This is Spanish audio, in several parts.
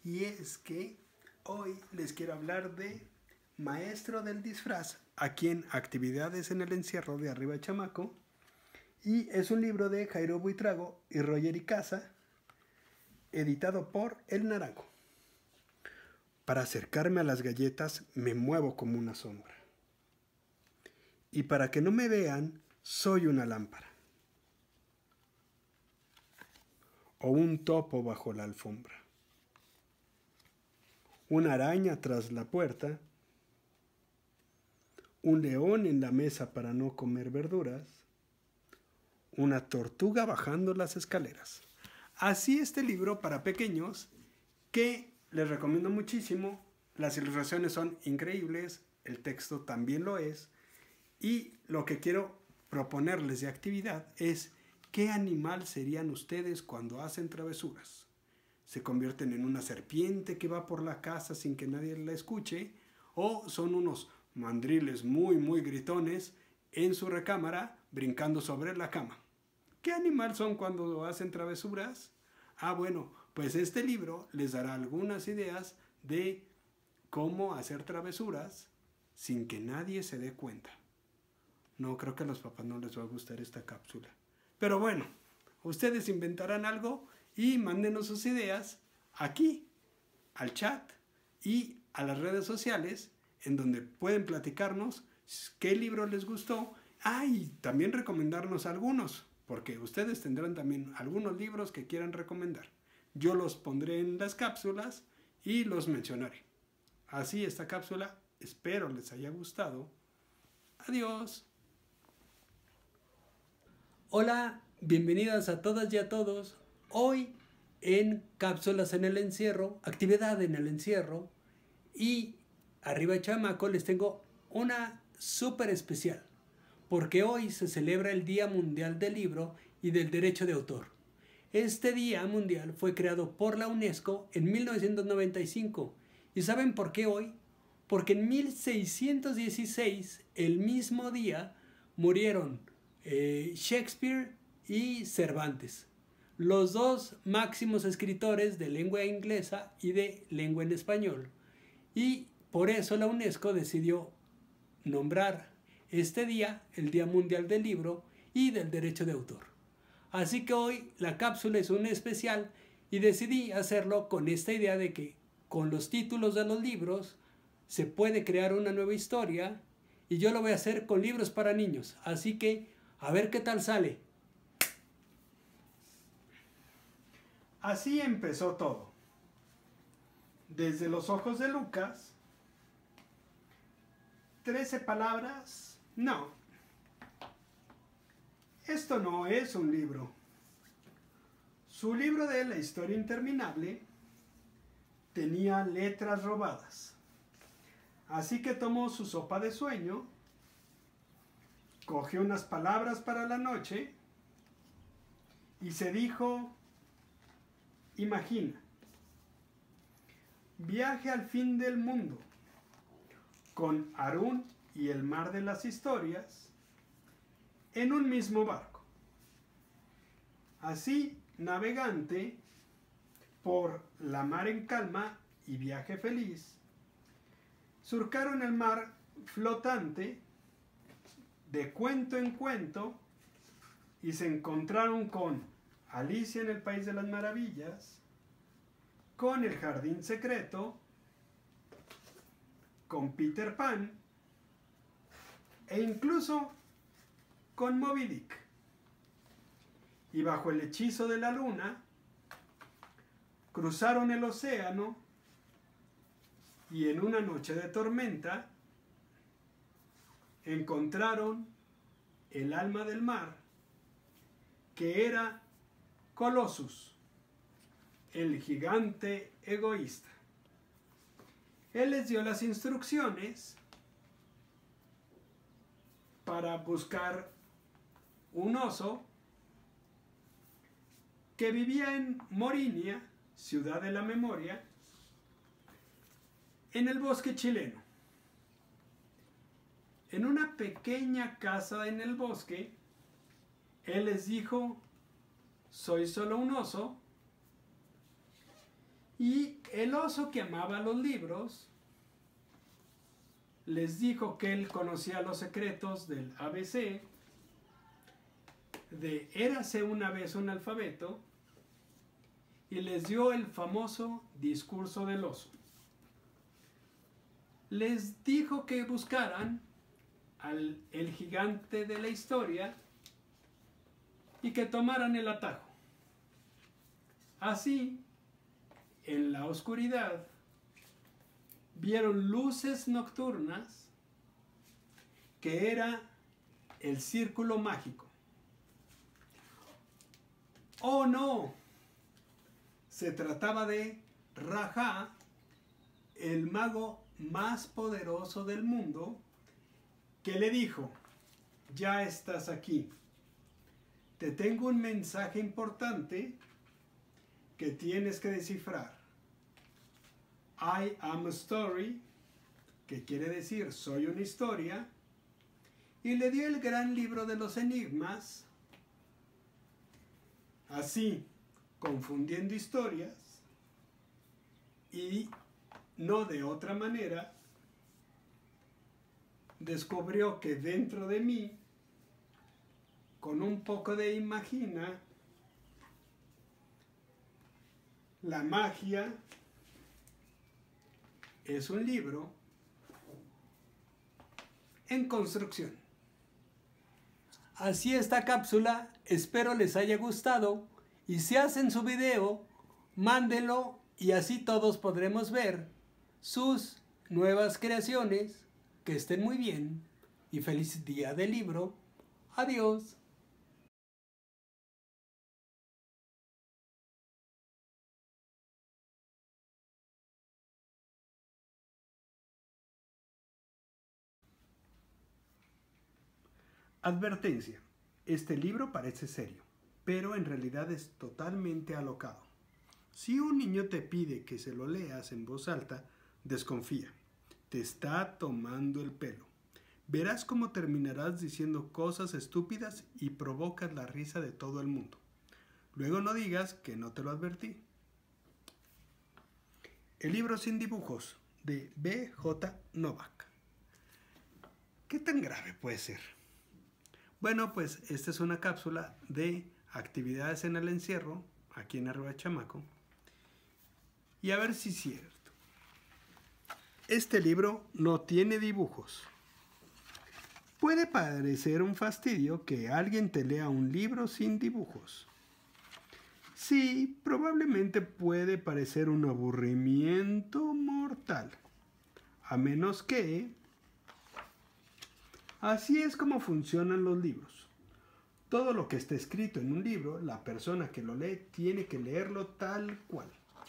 Y es que hoy les quiero hablar de Maestro del Disfraz, aquí en Actividades en el Encierro de Arriba Chamaco. Y es un libro de Jairo Buitrago y Roger Icaza, editado por El Naranjo. Para acercarme a las galletas me muevo como una sombra. Y para que no me vean, soy una lámpara. O un topo bajo la alfombra. Una araña tras la puerta. Un león en la mesa para no comer verduras. Una tortuga bajando las escaleras. Así este libro para pequeños que les recomiendo muchísimo. Las ilustraciones son increíbles, el texto también lo es. Y lo que quiero proponerles de actividad es ¿qué animal serían ustedes cuando hacen travesuras? ¿Se convierten en una serpiente que va por la casa sin que nadie la escuche? ¿O son unos mandriles muy gritones en su recámara brincando sobre la cama? ¿Qué animal son cuando hacen travesuras? Bueno, pues este libro les dará algunas ideas de cómo hacer travesuras sin que nadie se dé cuenta. No, creo que a los papás no les va a gustar esta cápsula. Pero bueno, ustedes inventarán algo y mándenos sus ideas aquí, al chat y a las redes sociales, en donde pueden platicarnos qué libro les gustó. Y también recomendarnos algunos, porque ustedes tendrán también algunos libros que quieran recomendar. Yo los pondré en las cápsulas y los mencionaré. Así esta cápsula, espero les haya gustado. Adiós. Hola, bienvenidas a todas y a todos. Hoy en Cápsulas en el Encierro, actividad en el encierro y Arriba Chamaco les tengo una súper especial, porque hoy se celebra el Día Mundial del Libro y del Derecho de Autor. Este Día Mundial fue creado por la UNESCO en 1995. ¿Y saben por qué hoy? Porque en 1616, el mismo día, murieron Shakespeare y Cervantes, los dos máximos escritores de lengua inglesa y de lengua en español. Y por eso la UNESCO decidió nombrar este día el Día Mundial del Libro y del Derecho de Autor. Así que hoy la cápsula es un especial y decidí hacerlo con esta idea de que con los títulos de los libros se puede crear una nueva historia, y yo lo voy a hacer con libros para niños. Así que a ver qué tal sale. Así empezó todo. Desde los ojos de Lucas, 13 palabras, no. Esto no es un libro. Su libro de La historia interminable tenía letras robadas. Así que tomó su sopa de sueño, cogió unas palabras para la noche y se dijo, imagina, viaje al fin del mundo con Harún y el mar de las historias en un mismo barco. Así, navegante por la mar en calma y viaje feliz, surcaron el mar flotante de cuento en cuento y se encontraron con Alicia en el País de las Maravillas, con El Jardín Secreto, con Peter Pan e incluso con Moby Dick. Y bajo el hechizo de la luna, cruzaron el océano y en una noche de tormenta encontraron el alma del mar, que era Colossus, el gigante egoísta. Él les dio las instrucciones para buscar un oso que vivía en Morinia, ciudad de la memoria, en el bosque chileno. En una pequeña casa en el bosque, él les dijo, soy solo un oso Y el oso, que amaba los libros, les dijo que él conocía los secretos del ABC, de érase una vez un alfabeto, y les dio el famoso discurso del oso. Les dijo que buscaran el gigante de la historia y que tomaran el atajo. Así, en la oscuridad, vieron luces nocturnas, que era el círculo mágico. ¡Oh, no! Se trataba de Rajá, el mago más poderoso del mundo, que le dijo: ya estás aquí. Te tengo un mensaje importante que tienes que descifrar. I am a story, que quiere decir soy una historia, y le dio el gran libro de los enigmas. Así, confundiendo historias, y no de otra manera, descubrió que dentro de mí, con un poco de imagina, la magia es un libro en construcción. Así esta cápsula, espero les haya gustado, y si hacen su video, mándenlo y así todos podremos ver sus nuevas creaciones. Que estén muy bien y feliz día del libro. Adiós. Advertencia: este libro parece serio, pero en realidad es totalmente alocado. Si un niño te pide que se lo leas en voz alta, desconfía. Te está tomando el pelo. Verás cómo terminarás diciendo cosas estúpidas y provocas la risa de todo el mundo. Luego no digas que no te lo advertí. El libro sin dibujos, de B.J. Novak. ¿Qué tan grave puede ser? Bueno, pues esta es una cápsula de actividades en el encierro, aquí en Arriba Chamaco. Y a ver si es cierto. Este libro no tiene dibujos. Puede parecer un fastidio que alguien te lea un libro sin dibujos. Sí, probablemente puede parecer un aburrimiento mortal. A menos que... Así es como funcionan los libros. Todo lo que está escrito en un libro, la persona que lo lee tiene que leerlo tal cual.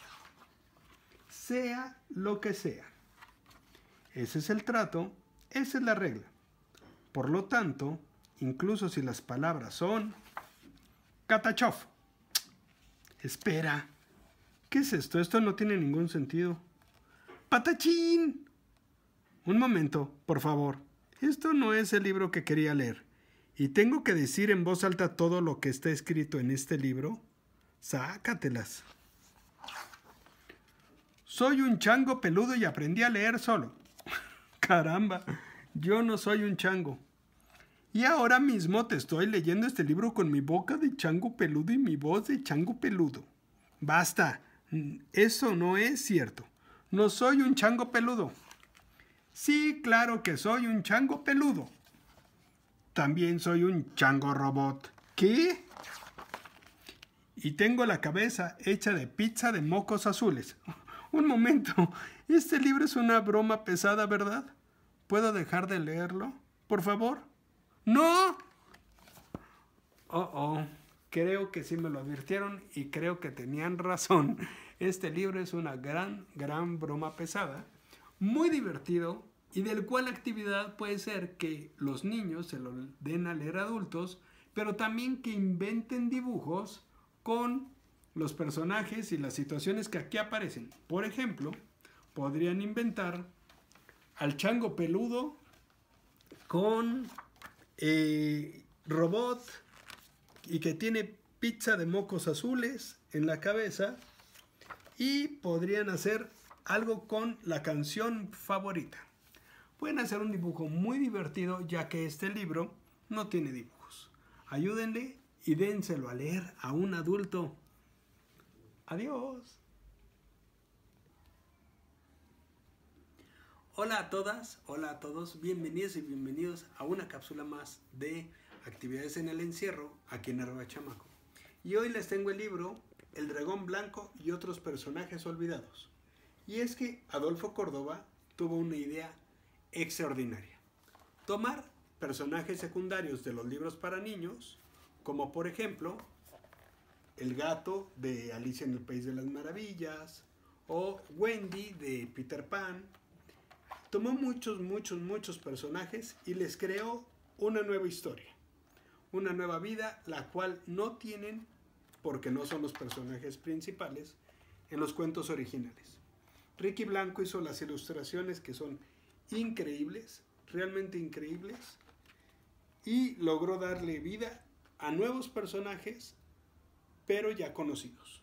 Sea lo que sea. Ese es el trato, esa es la regla. Por lo tanto, incluso si las palabras son Katachov. Espera, ¿qué es esto? Esto no tiene ningún sentido. ¡Patachín! Un momento, por favor. Esto no es el libro que quería leer. ¿Y tengo que decir en voz alta todo lo que está escrito en este libro? Sácatelas. Soy un chango peludo y aprendí a leer solo. Caramba, yo no soy un chango. Y ahora mismo te estoy leyendo este libro con mi boca de chango peludo y mi voz de chango peludo. Basta, eso no es cierto. No soy un chango peludo. Sí, claro que soy un chango peludo. También soy un chango robot. ¿Qué? Y tengo la cabeza hecha de pizza de mocos azules. Un momento, este libro es una broma pesada, ¿verdad? ¿Puedo dejar de leerlo? Por favor. ¡No! Creo que sí me lo advirtieron y creo que tenían razón. Este libro es una gran broma pesada, muy divertido y del cual la actividad puede ser que los niños se lo den a leer a adultos, pero también que inventen dibujos con los personajes y las situaciones que aquí aparecen. Por ejemplo, podrían inventar al chango peludo con robot y que tiene pizza de mocos azules en la cabeza y podrían hacer algo con la canción favorita. Pueden hacer un dibujo muy divertido ya que este libro no tiene dibujos. Ayúdenle y dénselo a leer a un adulto. Adiós. Hola a todas, hola a todos, bienvenidos y bienvenidos a una cápsula más de actividades en el encierro aquí en Arroba Chamaco. Y hoy les tengo el libro El Dragón Blanco y otros personajes olvidados. Y es que Adolfo Córdoba tuvo una idea extraordinaria. Tomar personajes secundarios de los libros para niños, como por ejemplo el gato de Alicia en el País de las Maravillas o Wendy de Peter Pan. Tomó muchos personajes y les creó una nueva historia, una nueva vida, la cual no tienen porque no son los personajes principales en los cuentos originales. Ricky Blanco hizo las ilustraciones que son increíbles, realmente increíbles, y logró darle vida a nuevos personajes, pero ya conocidos.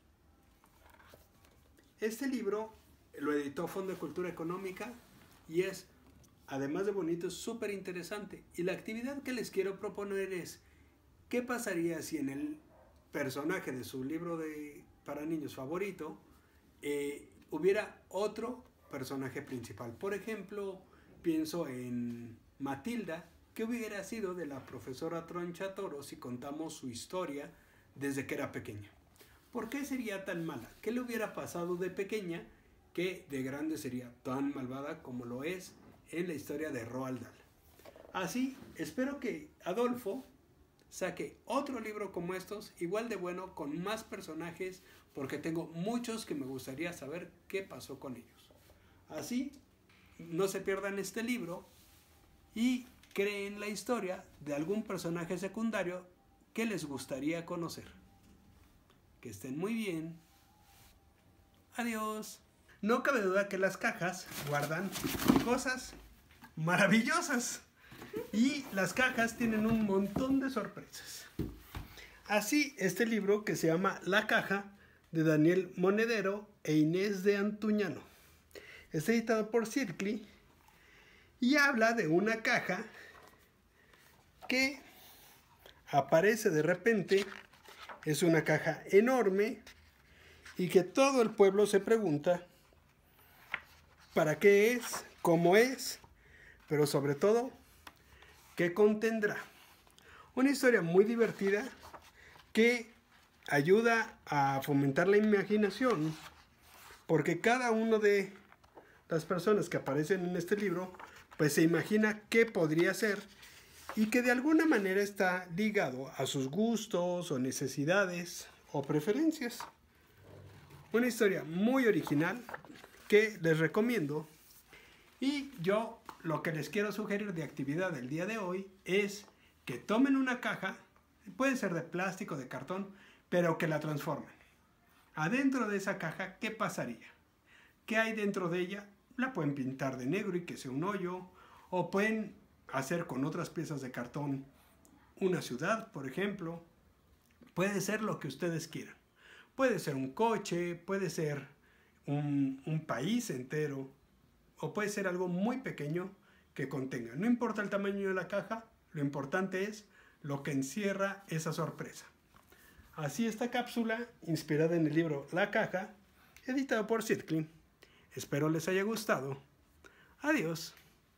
Este libro lo editó Fondo de Cultura Económica y es, además de bonito, súper interesante. Y la actividad que les quiero proponer es, ¿qué pasaría si en el personaje de su libro para niños favorito hubiera otro personaje principal? Por ejemplo, pienso en Matilda, que hubiera sido de la profesora Tronchatoro si contamos su historia desde que era pequeña. ¿Por qué sería tan mala? ¿Qué le hubiera pasado de pequeña que de grande sería tan malvada como lo es en la historia de Roald Dahl? Así, espero que Adolfo saque otro libro como estos, igual de bueno, con más personajes, porque tengo muchos que me gustaría saber qué pasó con ellos. Así, no se pierdan este libro y creen la historia de algún personaje secundario que les gustaría conocer. Que estén muy bien. Adiós. No cabe duda que las cajas guardan cosas maravillosas. Y las cajas tienen un montón de sorpresas. Así, este libro que se llama La Caja, de Daniel Monedero e Inés de Antuñano. Está editado por Circli y habla de una caja que aparece de repente. Es una caja enorme y que todo el pueblo se pregunta para qué es, cómo es, pero sobre todo, qué contendrá. Una historia muy divertida que ayuda a fomentar la imaginación, porque cada uno de las personas que aparecen en este libro pues se imagina qué podría ser y que de alguna manera está ligado a sus gustos o necesidades o preferencias. Una historia muy original que les recomiendo. Y yo lo que les quiero sugerir de actividad del día de hoy es que tomen una caja, puede ser de plástico, de cartón, pero que la transformen. Adentro de esa caja, ¿qué pasaría? ¿Qué hay dentro de ella? La pueden pintar de negro y que sea un hoyo, o pueden hacer con otras piezas de cartón una ciudad, por ejemplo. Puede ser lo que ustedes quieran. Puede ser un coche, puede ser un país entero, o puede ser algo muy pequeño que contenga. No importa el tamaño de la caja, lo importante es lo que encierra esa sorpresa. Así esta cápsula, inspirada en el libro La Caja, editado por Circli. Espero les haya gustado. Adiós.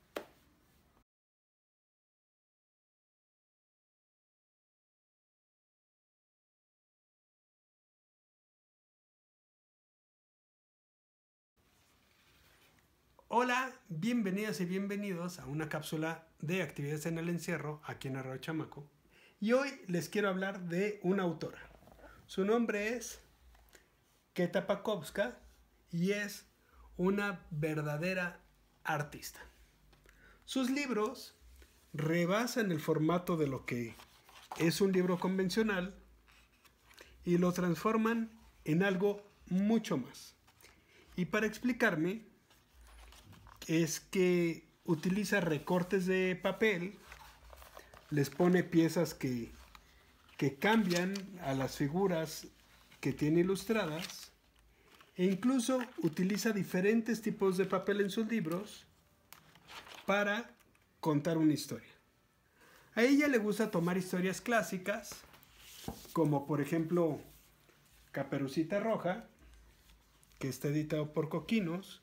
Hola, bienvenidas y bienvenidos a una cápsula de actividades en el encierro aquí en Arroyo Chamaco. Y hoy les quiero hablar de una autora. Su nombre es Keta Pakovska y es una verdadera artista. Sus libros rebasan el formato de lo que es un libro convencional y lo transforman en algo mucho más. Y para explicarme, es que utiliza recortes de papel, les pone piezas que cambian a las figuras que tiene ilustradas e incluso utiliza diferentes tipos de papel en sus libros para contar una historia. A ella le gusta tomar historias clásicas, como por ejemplo Caperucita Roja, que está editado por Coquinos,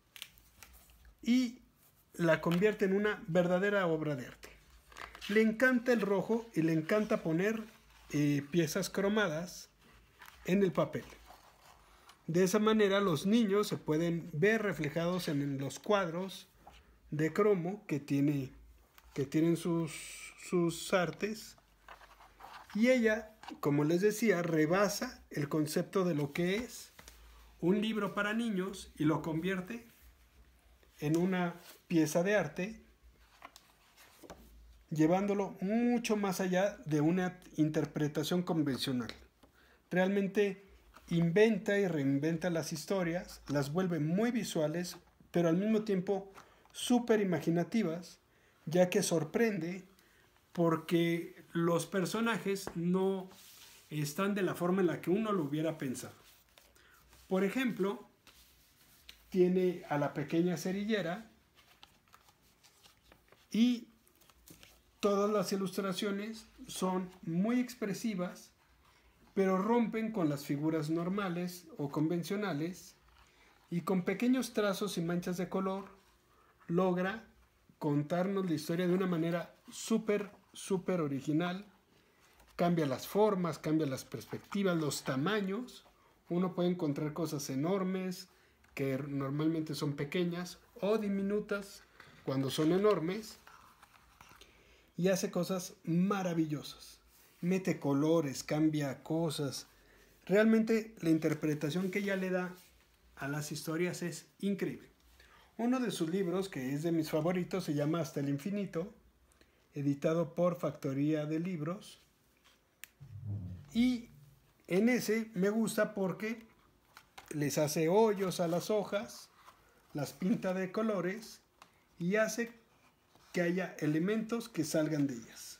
y la convierte en una verdadera obra de arte. Le encanta el rojo y le encanta poner piezas cromadas en el papel. De esa manera los niños se pueden ver reflejados en los cuadros de cromo que tienen sus artes. Y ella, como les decía, rebasa el concepto de lo que es un libro para niños y lo convierte en una pieza de arte, llevándolo mucho más allá de una interpretación convencional. Realmente inventa y reinventa las historias, las vuelve muy visuales, pero al mismo tiempo súper imaginativas, ya que sorprende porque los personajes no están de la forma en la que uno lo hubiera pensado. Por ejemplo, tiene a la pequeña cerillera y todas las ilustraciones son muy expresivas, pero rompen con las figuras normales o convencionales y con pequeños trazos y manchas de color logra contarnos la historia de una manera súper original. Cambia las formas, cambia las perspectivas, los tamaños. Uno puede encontrar cosas enormes que normalmente son pequeñas o diminutas cuando son enormes, y hace cosas maravillosas. Mete colores, cambia cosas. Realmente la interpretación que ella le da a las historias es increíble. Uno de sus libros, que es de mis favoritos, se llama Hasta el Infinito, editado por Factoría de Libros. Y en ese me gusta porque les hace hoyos a las hojas, las pinta de colores y hace que haya elementos que salgan de ellas.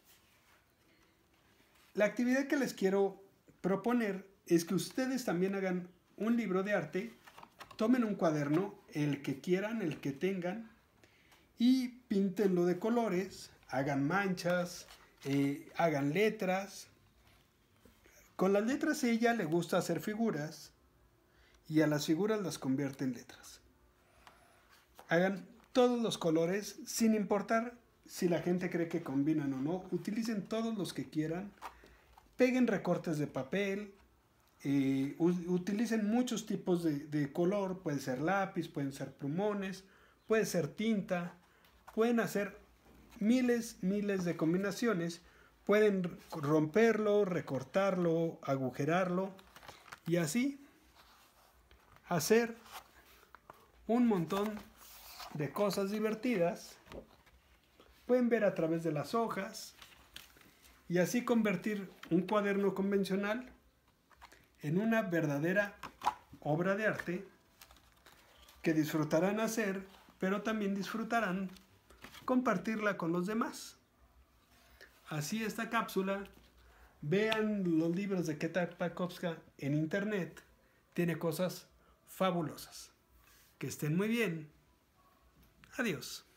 La actividad que les quiero proponer es que ustedes también hagan un libro de arte, tomen un cuaderno, el que quieran, el que tengan, y píntenlo de colores, hagan manchas, hagan letras. Con las letras a ella le gusta hacer figuras y a las figuras las convierte en letras. Hagan todos los colores sin importar si la gente cree que combinan o no. Utilicen todos los que quieran. Peguen recortes de papel. Utilicen muchos tipos de color. Puede ser lápiz, pueden ser plumones, puede ser tinta. Pueden hacer miles de combinaciones. Pueden romperlo, recortarlo, agujerarlo y así hacer un montón de cosas divertidas. Pueden ver a través de las hojas y así convertir un cuaderno convencional en una verdadera obra de arte que disfrutarán hacer, pero también disfrutarán compartirla con los demás. Así esta cápsula. Vean los libros de Keta Pakovska en internet. Tiene cosas fabulosas. Que estén muy bien. Adiós.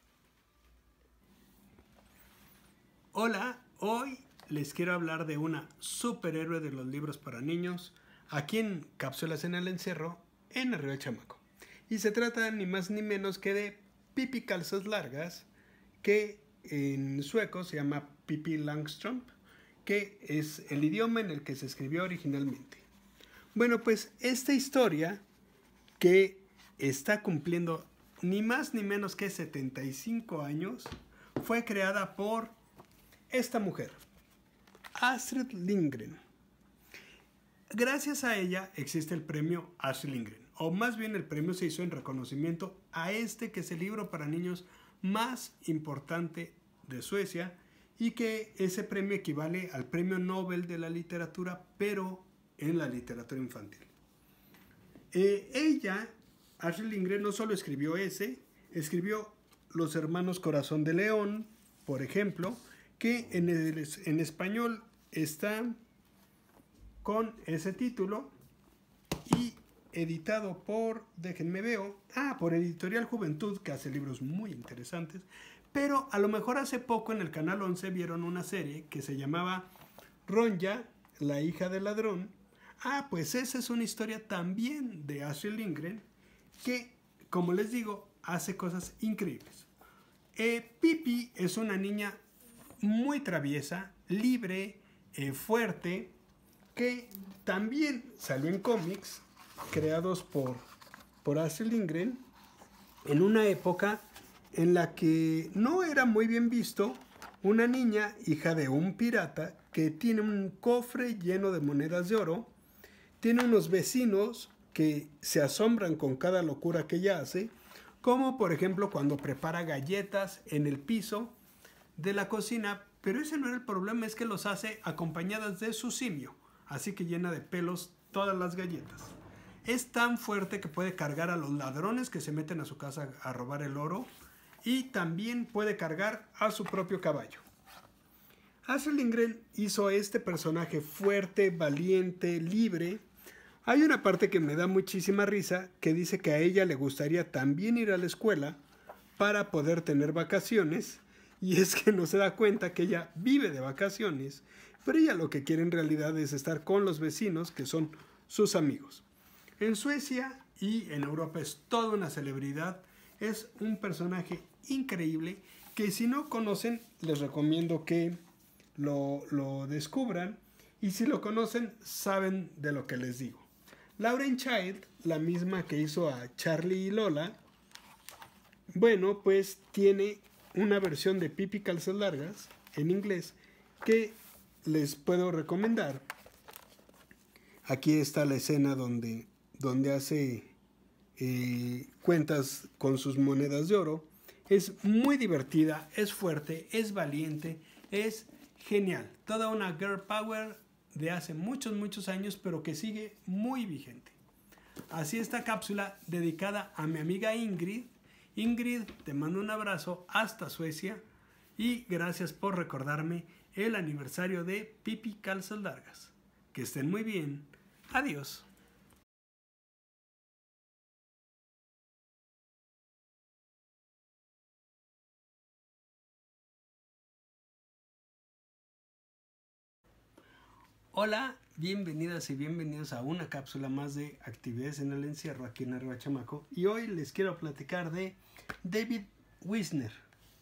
Hola, hoy les quiero hablar de una superhéroe de los libros para niños aquí en Cápsulas en el Encierro en Arriba de Chamaco. Y se trata ni más ni menos que de Pippi Calzas Largas, que en sueco se llama Pippi Langstrump, que es el idioma en el que se escribió originalmente. Bueno, pues esta historia, que está cumpliendo ni más ni menos que 75 años, fue creada por esta mujer, Astrid Lindgren. Gracias a ella existe el premio Astrid Lindgren, o más bien el premio se hizo en reconocimiento a este, que es el libro para niños más importante de Suecia, y que ese premio equivale al premio Nobel de la literatura, pero en la literatura infantil. Ella, Astrid Lindgren, no solo escribió ese, escribió Los Hermanos Corazón de León, por ejemplo, que en español está con ese título, y editado por, déjenme veo, por Editorial Juventud, que hace libros muy interesantes. Pero a lo mejor hace poco en el Canal 11 vieron una serie que se llamaba Ronja, la hija del ladrón. Pues esa es una historia también de Astrid Lindgren que, como les digo, hace cosas increíbles. Pippi es una niña muy traviesa, libre, fuerte, que también salió en cómics creados por Astrid Lindgren en una época en la que no era muy bien visto una niña, hija de un pirata, que tiene un cofre lleno de monedas de oro, tiene unos vecinos que se asombran con cada locura que ella hace, como por ejemplo cuando prepara galletas en el piso de la cocina, pero ese no era el problema, es que los hace acompañadas de su simio, así que llena de pelos todas las galletas. Es tan fuerte que puede cargar a los ladrones que se meten a su casa a robar el oro y también puede cargar a su propio caballo. Astrid Lindgren hizo este personaje fuerte, valiente, libre. Hay una parte que me da muchísima risa que dice que a ella le gustaría también ir a la escuela para poder tener vacaciones, y es que no se da cuenta que ella vive de vacaciones, pero ella lo que quiere en realidad es estar con los vecinos que son sus amigos. En Suecia y en Europa es toda una celebridad, es un personaje increíble que si no conocen les recomiendo que lo descubran, y si lo conocen saben de lo que les digo. Lauren Child, la misma que hizo a Charlie y Lola, bueno, pues tiene una versión de Pippi Calzas Largas en inglés que les puedo recomendar. Aquí está la escena donde hace cuentas con sus monedas de oro. Es muy divertida, es fuerte, es valiente, es genial. Toda una girl power de hace muchos años, pero que sigue muy vigente. Así esta cápsula dedicada a mi amiga Ingrid. Ingrid, te mando un abrazo hasta Suecia y gracias por recordarme el aniversario de Pippi Calzas Largas. Que estén muy bien. Adiós. Hola, bienvenidas y bienvenidos a una cápsula más de actividades en el encierro aquí en Arriba Chamaco. Y hoy les quiero platicar de David Wisner.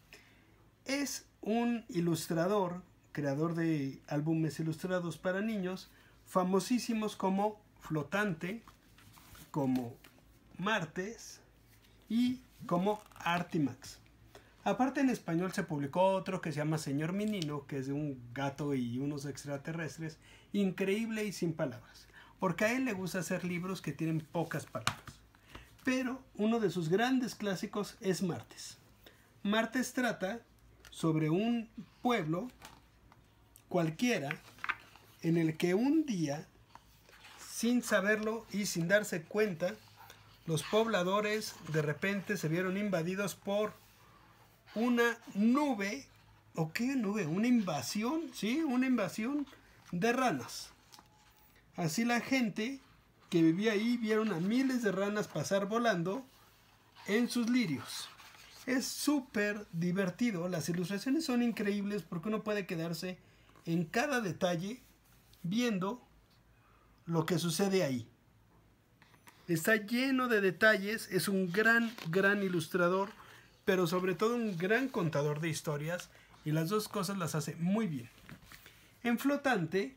Es un ilustrador, creador de álbumes ilustrados para niños, famosísimos como Flotante, como Martes y como Artimax. Aparte en español se publicó otro que se llama Señor Menino, que es de un gato y unos extraterrestres, increíble y sin palabras, porque a él le gusta hacer libros que tienen pocas palabras. Pero uno de sus grandes clásicos es Martes. Martes trata sobre un pueblo cualquiera en el que un día, sin saberlo y sin darse cuenta, los pobladores de repente se vieron invadidos por una nube, ¿o qué nube? Una invasión, ¿sí? Una invasión de ranas. Así la gente que vivía ahí vieron a miles de ranas pasar volando en sus lirios. Es súper divertido, las ilustraciones son increíbles porque uno puede quedarse en cada detalle viendo lo que sucede ahí. Está lleno de detalles, es un gran ilustrador, pero sobre todo un gran contador de historias, y las dos cosas las hace muy bien. En Flotante,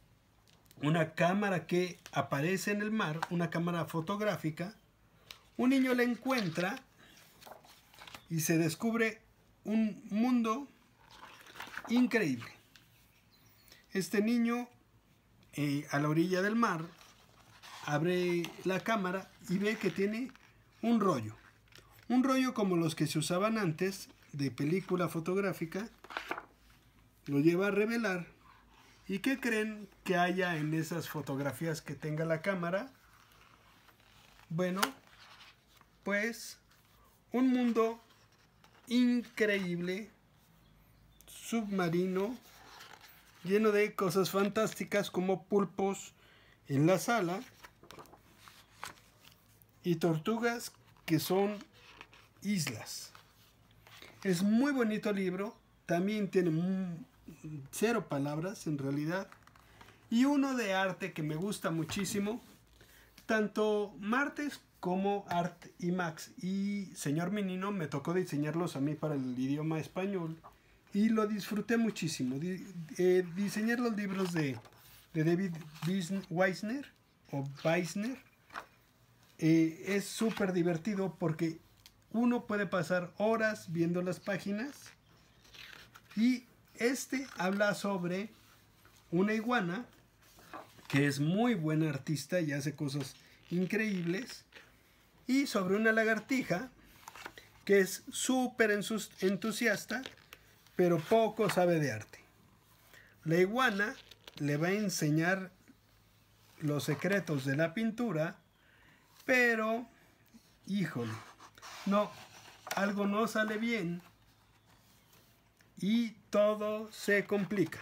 una cámara que aparece en el mar, una cámara fotográfica, un niño la encuentra y se descubre un mundo increíble. Este niño, a la orilla del mar, abre la cámara y ve que tiene un rollo. Un rollo como los que se usaban antes de película fotográfica. Lo lleva a revelar. ¿Y qué creen que haya en esas fotografías que tenga la cámara? Bueno, pues un mundo increíble, submarino, lleno de cosas fantásticas como pulpos en la sala, y tortugas que son islas. Es muy bonito el libro, también tiene 0 palabras en realidad, y uno de arte que me gusta muchísimo, tanto Martes como Art y Max y Señor Menino me tocó diseñarlos a mí para el idioma español y lo disfruté muchísimo. Diseñar los libros de David Weisner o Weisner es súper divertido porque uno puede pasar horas viendo las páginas y habla sobre una iguana que es muy buena artista y hace cosas increíbles, y sobre una lagartija que es súper entusiasta pero poco sabe de arte. La iguana le va a enseñar los secretos de la pintura, pero híjole, algo no sale bien y todo se complica.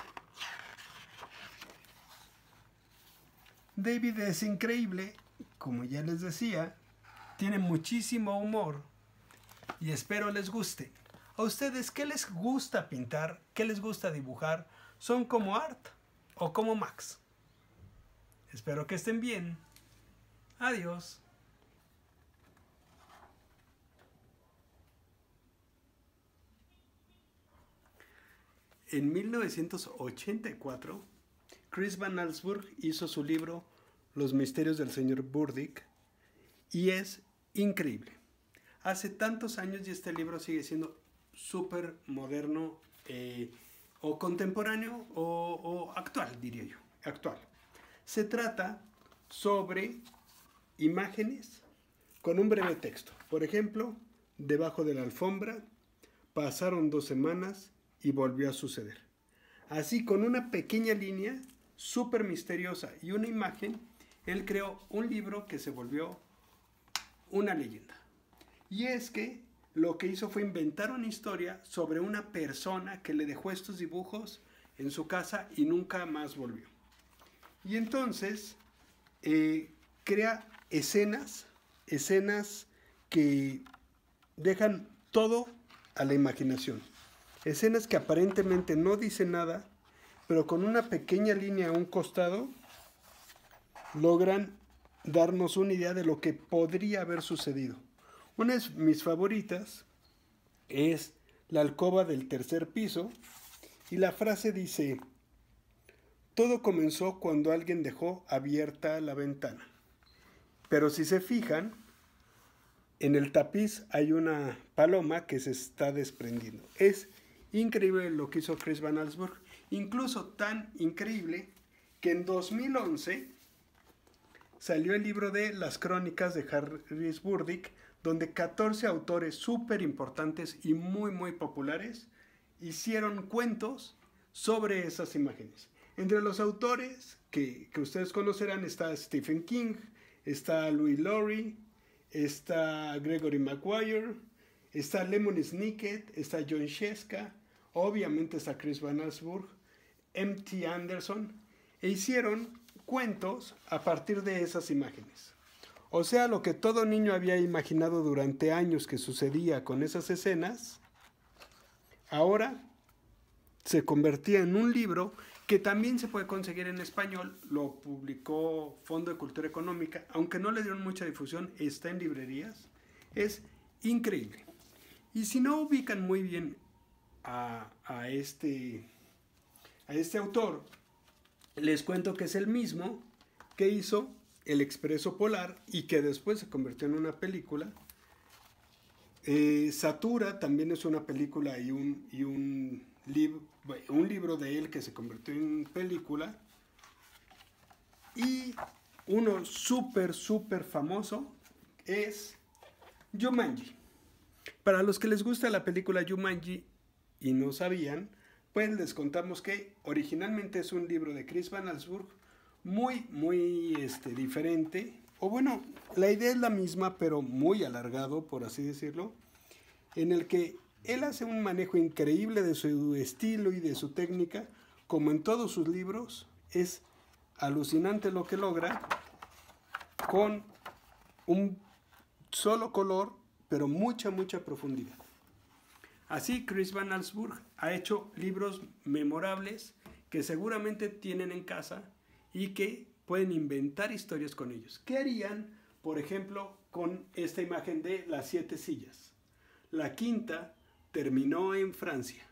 David es increíble, como ya les decía, tiene muchísimo humor y espero les guste. ¿A ustedes qué les gusta pintar? ¿Qué les gusta dibujar? ¿Son como Art o como Max? Espero que estén bien. Adiós. En 1984, Chris Van Allsburg hizo su libro Los misterios del señor Burdick y es increíble. Hace tantos años y este libro sigue siendo súper moderno o contemporáneo o actual, diría yo. Actual. Se trata sobre imágenes con un breve texto. Por ejemplo, debajo de la alfombra, pasaron 2 semanas y volvió a suceder. Así, con una pequeña línea súper misteriosa y una imagen, él creó un libro que se volvió una leyenda. Y es que lo que hizo fue inventar una historia sobre una persona que le dejó estos dibujos en su casa y nunca más volvió. Y entonces crea escenas que dejan todo a la imaginación. Escenas que aparentemente no dicen nada, pero con una pequeña línea a un costado logran darnos una idea de lo que podría haber sucedido. Una de mis favoritas es la alcoba del 3er piso y la frase dice: todo comenzó cuando alguien dejó abierta la ventana. Pero si se fijan, en el tapiz hay una paloma que se está desprendiendo. Es increíble lo que hizo Chris Van Allsburg, incluso tan increíble que en 2011 salió el libro de las crónicas de Harris Burdick, donde 14 autores súper importantes y muy muy populares hicieron cuentos sobre esas imágenes. Entre los autores que ustedes conocerán está Stephen King, está Louis Laurie, está Gregory Maguire, está Lemony Snicket, está John Scieszka, obviamente está Chris Van Allsburg, M.T. Anderson, e hicieron cuentos a partir de esas imágenes. O sea, lo que todo niño había imaginado durante años que sucedía con esas escenas, ahora se convertía en un libro que también se puede conseguir en español. Lo publicó Fondo de Cultura Económica, aunque no le dieron mucha difusión, está en librerías. Es increíble. Y si no ubican muy bien a este autor, les cuento que es el mismo que hizo El Expreso Polar y que después se convirtió en una película. Satura también es una película y un libro de él que se convirtió en película. Y uno súper famoso es Jumanji. Para los que les gusta la película Jumanji y no sabían, pues les contamos que originalmente es un libro de Chris Van Allsburg muy diferente, o bueno, la idea es la misma pero muy alargado, por así decirlo, en el que él hace un manejo increíble de su estilo y de su técnica, como en todos sus libros. Es alucinante lo que logra con un solo color, pero mucha profundidad. Así, Chris Van Allsburg ha hecho libros memorables que seguramente tienen en casa y que pueden inventar historias con ellos. ¿Qué harían, por ejemplo, con esta imagen de las 7 sillas? La quinta terminó en Francia.